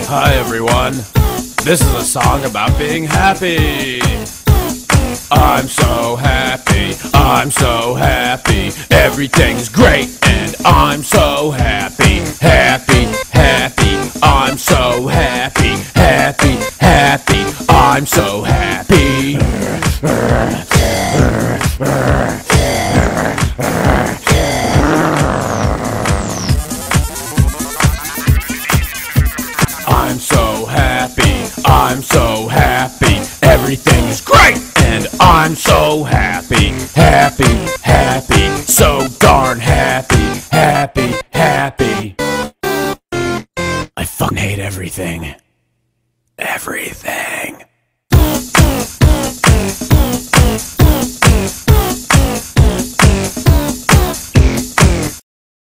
Hi everyone, this is a song about being happy. I'm so happy, I'm so happy, everything's great and I'm so happy. Happy, happy, I'm so happy. Happy, happy, I'm so happy. I'm so happy, I'm so happy, everything's great and I'm so happy. Happy, happy, so darn happy. Happy, happy. I fucking hate everything. Everything.